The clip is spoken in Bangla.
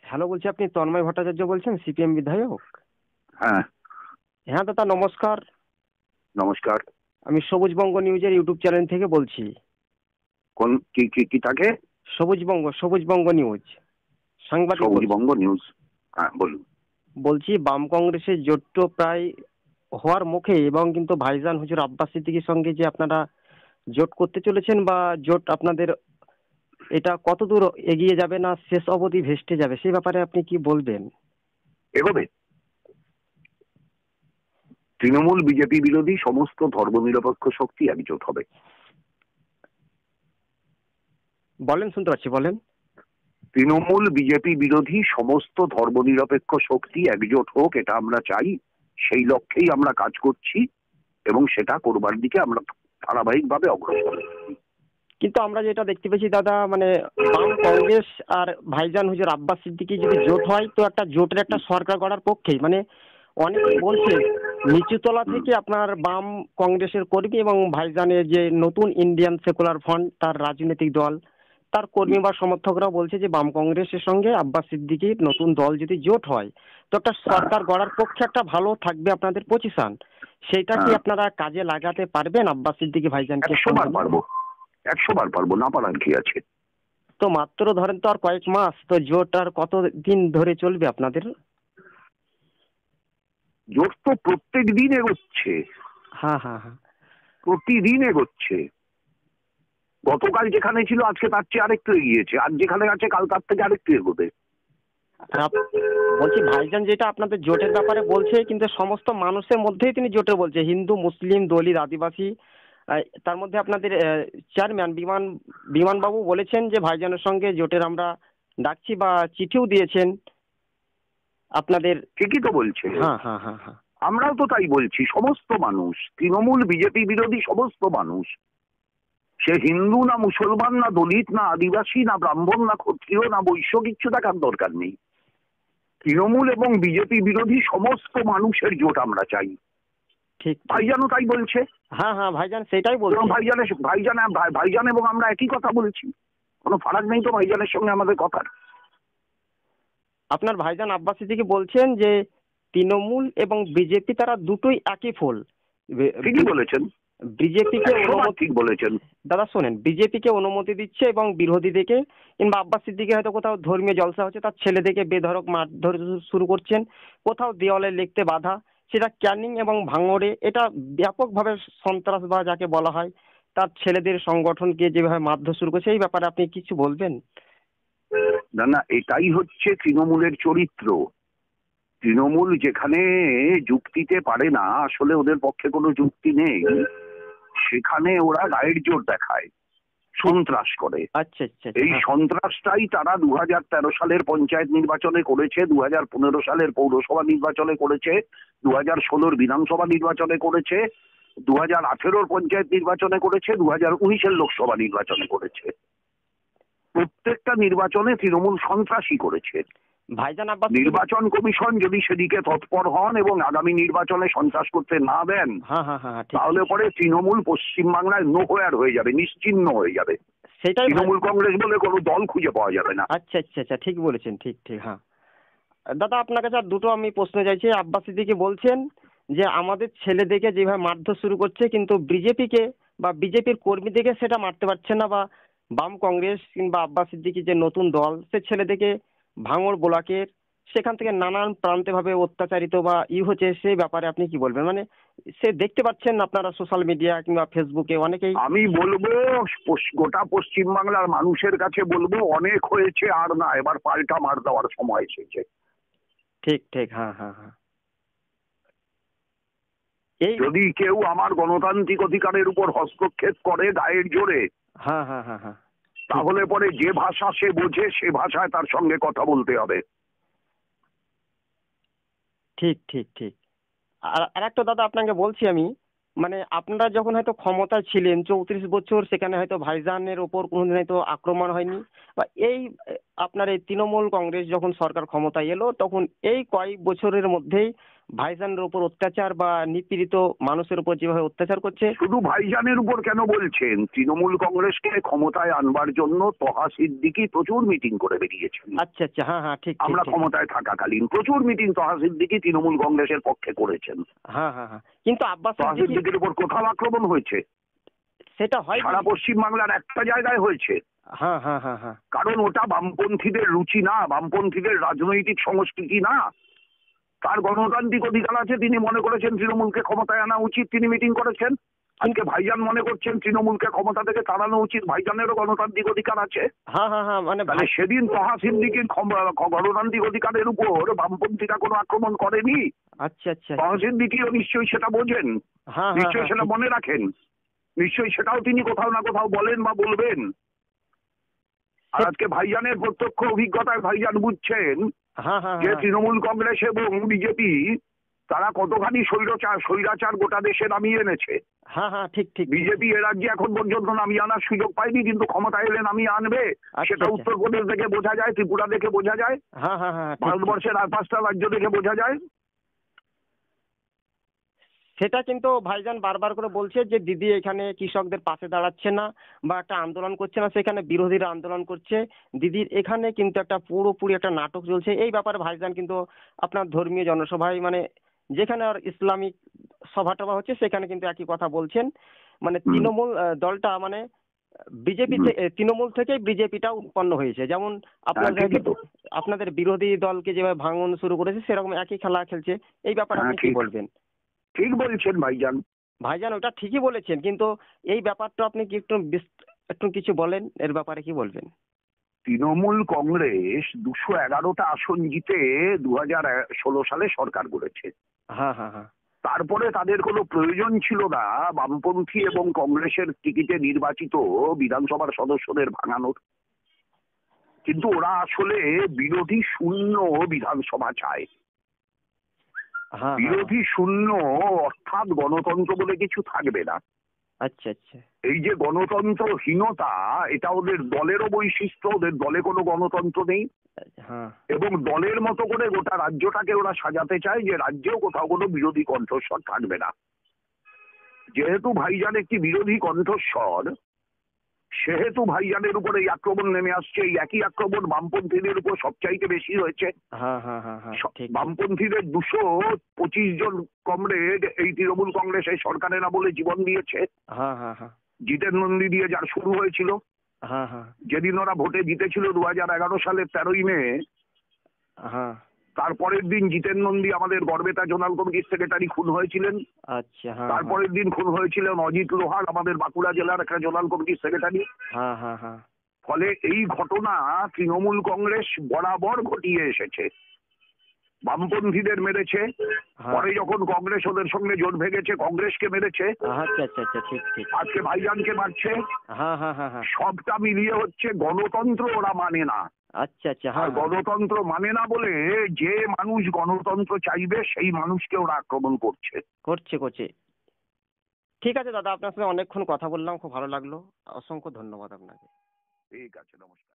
হ্যালো, বলছি আপনি তন্ময় ভট্টাচার্য বলছেন, সিপিএম বিধায়ক? হ্যাঁ, হ্যাঁ দাদা, নমস্কার। নমস্কার। আমি সবুজবঙ্গ নিউজের ইউটিউব চ্যানেল থেকে বলছি। কোন কি কি কি থাকে? সবুজবঙ্গ নিউজ, সাংবাদিক বলছি। সবুজবঙ্গ নিউজ। হ্যাঁ, বলুন। বলছি, বাম কংগ্রেসের জোট তো প্রায় হওয়ার মুখে, এবং কিন্তু ভাইজান হুজুর আব্বাস সিদ্দিকীর সঙ্গে যে আপনারা জোট করতে চলেছেন, বা জোট আপনাদের এটা কতদূর এগিয়ে যাবে, না শেষ অবধি ভেস্তে যাবে, সেই ব্যাপারে আপনি কি বলবেন? এগোবে। তৃণমূল বিজেপি বিরোধী সমস্ত ধর্মনিরপেক্ষ শক্তি একজোট হবে। বলেন, শুনতে পাচ্ছি, বলেন। তৃণমূল বিজেপি বিরোধী সমস্ত ধর্মনিরপেক্ষ শক্তি একজোট হোক, এটা আমরা চাই। সেই লক্ষ্যেই আমরা কাজ করছি এবং সেটা করবার দিকে আমরা ধারাবাহিকভাবে অগ্রসর। কিন্তু আমরা যেটা দেখতে পেয়েছি দাদা, মানে বাম কংগ্রেস আর ভাইজান হুজুর আব্বাস সিদ্দিকী যদি জোট হয়, তো একটা জোটের একটা সরকার গড়ার পক্ষেই, মানে অনেকে বলছে নিচুতলা থেকে আপনার বাম কংগ্রেসের কর্মী এবং ভাইজানের যে নতুন ইন্ডিয়ান সেকুলার ফ্রন্ট, তার রাজনৈতিক দল, তার কর্মী বা সমর্থকরা বলছে যে বাম কংগ্রেসের সঙ্গে আব্বাস সিদ্দিকীর নতুন দল যদি জোট হয়, তো একটা সরকার গড়ার পক্ষে একটা ভালো থাকবে আপনাদের পজিশন। সেটা কি আপনারা কাজে লাগাতে পারবেন আব্বাস সিদ্দিকী ভাইজানকে? 100 বার পারবো, 100 বার পারবো, না পারার কি আছে? তো মাত্র ধরেন তো আর কয়েক মাস, তো জোট আর কত দিন ধরে চলবে আপনাদের? জোট তো প্রত্যেক দিন এগোচ্ছে, হ্যাঁ হ্যাঁ হ্যাঁ। প্রতিদিন এগোচ্ছে। গতকাল যেখানে ছিল আজকে তার চেয়ে আরেকটু এগিয়েছে, আর যেখানে আছে কাল তার থেকে আরেকটু এগোবে। আর বলছি, ভাইজান যেটা আপনাদের জোটের ব্যাপারে বলছে, কিন্তু সমস্ত মানুষের মধ্যেই তিনি জোটের বলছে, হিন্দু, মুসলিম, দলিত, আদিবাসী। তার মধ্যে আপনাদের চেয়ারম্যান বিমানবাবু বলেছেন যে ভাইজানের সঙ্গে জোটের আমরা ডাকছি, বা চিঠিও দিয়েছেন আপনাদের। ঠিকই তো বলছে। হ্যাঁ হ্যাঁ হ্যাঁ হ্যাঁ। আমরাও তো তাই বলছি। সমস্ত মানুষ, তৃণমূল বিজেপি বিরোধী সমস্ত মানুষ, সে হিন্দু না মুসলমান না দলিত না আদিবাসী না ব্রাহ্মণ না ক্ষত্রিয় না বৈশ্য, কিচ্ছু দেখার দরকার নেই। তৃণমূল এবং বিজেপি বিরোধী সমস্ত মানুষের জোট আমরা চাই। ঠিক। ভাইজানও তাই বলছে। হ্যাঁ হ্যাঁ, ভাইজান সেটাই বলছে। ভাইজান এবং আমরা একই কথা বলছি। কোনো ফারাক নেই তো ভাইজানের সঙ্গে আমাদের কথার। আপনার ভাইজান আব্বাস সিদ্দিকী বলছেন যে তৃণমূল এবং বিজেপি তারা দুটোই একই ফুল। ঠিকই বলেছেন, বিজেপিকে ঠিক বলেছেন। দাদা শোনেন, বিজেপিকে অনুমতি দিচ্ছে এবং বিরোধীদেরকে, কিংবা আব্বাস সিদ্দিকী হয়তো কোথাও ধর্মীয় জলসা হচ্ছে, তার ছেলেদেরকে বেধড়ক মারধর শুরু করছেন, কোথাও দেওয়ালে লিখতে বাধা, সেটা ক্যানিং এবং ভাঙড়ে এটা ব্যাপকভাবে সন্ত্রাসবাদ যাকে বলা হয়, তার ছেলেদের সংগঠনকে যেভাবে মারধর শুরু করছে, এই ব্যাপারে আপনি কিছু বলবেন? না না, এটাই হচ্ছে তৃণমূলের চরিত্র। তৃণমূল যেখানে যুক্তিতে পারে না, আসলে ওদের পক্ষে কোনো যুক্তি নেই, সেখানে ওরা গায়ের জোর দেখায়, সন্ত্রাস করে। আচ্ছা আচ্ছা। এই সন্ত্রাসটাই তারা 2013 সালের পঞ্চায়েত নির্বাচনে করেছে, 2015 সালের পৌরসভা নির্বাচনে করেছে, 2016 বিধানসভা নির্বাচনে করেছে, 2018 পঞ্চায়েত নির্বাচনে করেছে, 2019 লোকসভা নির্বাচনে করেছে। প্রত্যেকটা নির্বাচনে তৃণমূল সন্ত্রাসী করেছে। ভাইজান আব্বাস নির্বাচন কমিশন যদি সেদিকে তৎপর হন এবং আগামী নির্বাচনে সন্ত্রাস করতে না দেন, তাহলে পরে তৃণমূল পশ্চিমবাংলায় নোহয়ার হয়ে যাবে, নিশ্চিহ্ন হয়ে যাবে। সেটাই, তৃণমূল কংগ্রেস বলে কোনো দল খুঁজে পাওয়া যাবে না। আচ্ছা আচ্ছা আচ্ছা, ঠিক বলেছেন, ঠিক ঠিক। হ্যাঁ দাদা, আপনার কাছে আর দুটো আমি প্রশ্ন চাইছি। আব্বাস সিদ্দিকী বলছেন যে আমাদের ছেলেদেরকে যেভাবে মারধর শুরু করছে, কিন্তু বিজেপিকে বা বিজেপির কর্মীদেরকে সেটা মারতে পারছে না, বা বাম কংগ্রেস কিংবা আব্বাস সিদ্দিকী যে নতুন দল, সে ছেলেদেরকে ভাঙড় ব্লকের সেখান থেকে নানান প্রান্তে ভাবে অত্যাচারিত বা হচ্ছে, সেই ব্যাপারে আপনি কি বলবেন? মানে সে দেখতে পাচ্ছেন আপনারা সোশ্যাল মিডিয়া কিংবা ফেসবুকে অনেকেই। আমি বলবো, গোটা পশ্চিমবাংলার মানুষের কাছে বলবো, অনেক হয়েছে, আর না, এবার পাল্টা মার দেওয়ার সময় এসেছে। ঠিক ঠিক। হ্যাঁ হ্যাঁ হ্যাঁ। যদি কেউ আমার গণতান্ত্রিক অধিকারের উপর হস্তক্ষেপ করে গায়ের জোরে, হ্যাঁ হ্যাঁ হ্যাঁ হ্যাঁ, তাহলে পরে যে ভাষা সে বোঝে সে ভাষায় তার সঙ্গে কথা বলতে হবে। ঠিক ঠিক ঠিক। আর একটা দাদা আপনাকে বলছি আমি, মানে আপনারা যখন হয়তো ক্ষমতায় ছিলেন 34 বছর, সেখানে হয়তো ভাইজানের ওপর কোনোদিন হয়তো আক্রমণ হয়নি, বা এই আপনার এই তৃণমূল কংগ্রেস যখন সরকার ক্ষমতায় এলো, তখন এই কয়েক বছরের মধ্যেই ভাইজানের উপর অত্যাচার বা নিপীড়িত মানুষের উপর যেভাবে অত্যাচার করছে। শুধু ভাইজানের উপর কেন বলছেন? তৃণমূল কংগ্রেসকে ক্ষমতায় আনবার জন্য তহা সিদ্দিকী প্রচুর মিটিং করে বেরিয়েছেন। আচ্ছা আচ্ছা, হ্যাঁ হ্যাঁ, ঠিক ঠিক আমরা ঠিক। ক্ষমতায় থাকাকালীন প্রচুর মিটিং তহা সিদ্দিকী তৃণমূল কংগ্রেসের পক্ষে করেছেন। হ্যাঁ হ্যাঁ হ্যাঁ, কিন্তু আব্বাস তহা সিদ্দিকী সিদ্দিকীর উপর কোথাও আক্রমণ হয়েছে? সেটা হয় সারা পশ্চিম বাংলার একটা জায়গায় হয়েছে। হ্যাঁ হ্যাঁ হ্যাঁ হ্যাঁ, কারণ ওটা বামপন্থীদের রুচি না, বামপন্থীদের রাজনৈতিক সংস্কৃতি না। তার গণতান্ত্রিক অধিকার আছে, তিনি মনে করেছেন তৃণমূলকে ক্ষমতায় আনা উচিত, তিনি মিটিং করেছেন। আজকে ভাইজান মনে করছেন তৃণমূলকে ক্ষমতা থেকে তাড়ানো উচিত, ভাইজানেরও গণতান্ত্রিক অধিকার আছে। হ্যাঁ হ্যাঁ হ্যাঁ, মানে তাহলে সেদিন তহা সিদ্দিকীর গণতান্ত্রিক অধিকারের উপর বামপন্থীরা কোনো আক্রমণ করেনি। আচ্ছা আচ্ছা, তহা সিদ্দিকীও নিশ্চয়ই সেটা বোঝেন, হ্যাঁ হ্যাঁ নিশ্চয়ই হ্যাঁ, সেটা মনে রাখেন, নিশ্চয়ই সেটাও তিনি কোথাও না কোথাও বলেন বা বলবেন। আর আজকে ভাইজানের প্রত্যক্ষ অভিজ্ঞতায় ভাইজান বুঝছেন হ্যাঁ হ্যাঁ যে হ্যাঁ, তৃণমূল কংগ্রেস এবং বিজেপি তারা কতখানি স্বৈরাচার গোটা দেশে নামিয়ে এনেছে। হ্যাঁ হ্যাঁ, ঠিক ঠিক। বিজেপি এ রাজ্যে এখন পর্যন্ত নামিয়ে আনার সুযোগ পায়নি, কিন্তু ক্ষমতা এলে নামিয়ে আনবে। সেটা আচ্ছা। উত্তরপ্রদেশ থেকে বোঝা যায়, ত্রিপুরা দেখে বোঝা যায়, হ্যাঁ হ্যাঁ হ্যাঁ, ঠিক, ঠিক। ভারতবর্ষের আর 5টা রাজ্য দেখে বোঝা যায়। সেটা কিন্তু ভাইজান বারবার করে বলছে যে দিদি এখানে কৃষকদের পাশে দাঁড়াচ্ছে না বা একটা আন্দোলন করছে না, সেখানে বিরোধীরা আন্দোলন করছে। দিদির এখানে কিন্তু একটা পুরোপুরি একটা নাটক চলছে। এই ব্যাপারে ভাইজান কিন্তু আপনার ধর্মীয় জনসভায় মানে যেখানে আর ইসলামিক সভা টভা হচ্ছে সেখানে কিন্তু একই কথা বলছেন। মানে তৃণমূল দলটা মানে বিজেপি তৃণমূল থেকে বিজেপিটা উৎপন্ন হয়েছে। যেমন আপনাদের ঠিকই তো। আপনাদের বিরোধী দলকে যেভাবে ভাঙন শুরু করেছে সেরকম একই খেলা খেলছে। এই ব্যাপারে আপনি কি ঠিক বলবেন? ঠিক বলছেন ভাইজান। ভাইজান ওটা ঠিকই বলেছেন, কিন্তু এই ব্যাপারটা আপনি কি একটু কিছু বলেন, এর ব্যাপারে কি বলবেন? তৃণমূল কংগ্রেস 211টা আসন জিতে 2016 সালে সরকার গড়েছে। হ্যাঁ হ্যাঁ হ্যাঁ, তারপরে তাদের কোনো প্রয়োজন ছিল না বামপন্থী এবং কংগ্রেসের টিকিটে নির্বাচিত বিধানসভার সদস্যদের ভাঙানোর। কিন্তু ওরা আসলে বিরোধী শূন্য বিধানসভা চায়। হ্যাঁ হ্যাঁ, বিরোধী শূন্য অর্থাৎ গণতন্ত্র বলে কিছু থাকবে না। আচ্ছা আচ্ছা, এই যে গণতন্ত্রহীনতা, এটা ওদের দলেরও বৈশিষ্ট্য, ওদের দলে কোনো গণতন্ত্র নেই। হ্যাঁ এবং দলের মতো করে গোটা রাজ্যটাকে ওরা সাজাতে চায় যে রাজ্যেও কোথাও কোনো বিরোধী কণ্ঠস্বর থাকবে না। যেহেতু ভাইজান একটি বিরোধী কণ্ঠস্বর, সেহেতু ভাইজানের উপর এই আক্রমণ নেমে আসছে। এই একই আক্রমণ বামপন্থীদের উপর সবচাইতে বেশি হয়েছে। হ্যাঁ হ্যাঁ হ্যাঁ হ্যাঁ, ঠিক। বামপন্থীদের 225 জন কমরেড এই তৃণমূল কংগ্রেস এই সরকারের না বলে জীবন দিয়েছে। হ্যাঁ হ্যাঁ হ্যাঁ, জিতেন নন্দী দিয়ে যার শুরু হয়েছিল, হ্যাঁ হ্যাঁ যেদিন ওরা ভোটে জিতেছিল 2011 সালের 13ই মে, হ্যাঁ, তারপরের দিন জিতেন নন্দী আমাদের গড়বেতা জোনাল কমিটির সেক্রেটারি খুন হয়েছিলেন। আচ্ছা, হ্যাঁ তারপরের দিন খুন হয়েছিলেন অজিত লোহার, আমাদের বাঁকুড়া জেলার একটা জোনাল কমিটির সেক্রেটারি। হ্যাঁ হ্যাঁ হ্যাঁ, ফলে এই ঘটনা তৃণমূল কংগ্রেস বরাবর ঘটিয়ে এসেছে। বামপন্থীদের মেরেছে, পরে যখন কংগ্রেস ওদের সঙ্গে জোট ভেঙেছে কংগ্রেসকে মেরেছে, আচ্ছা আচ্ছা আচ্ছা, ঠিক ঠিক। আজকে ভাইজানকে মারছে। হ্যাঁ হ্যাঁ হ্যাঁ হ্যাঁ, সবটা মিলিয়ে হচ্ছে গণতন্ত্র ওরা মানে না। আচ্ছা আচ্ছা, আর হ্যাঁ গণতন্ত্র মানে না বলে যে মানুষ গণতন্ত্র চাইবে সেই মানুষকে ওরা আক্রমণ করছে। করছে করছে। ঠিক আছে দাদা, আপনার সাথে অনেকক্ষণ কথা বললাম, খুব ভালো লাগলো। অসংখ্য ধন্যবাদ আপনাকে। ঠিক আছে, নমস্কার।